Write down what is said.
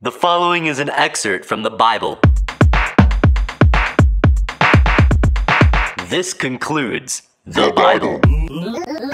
The following is an excerpt from the Bible. This concludes the Bible.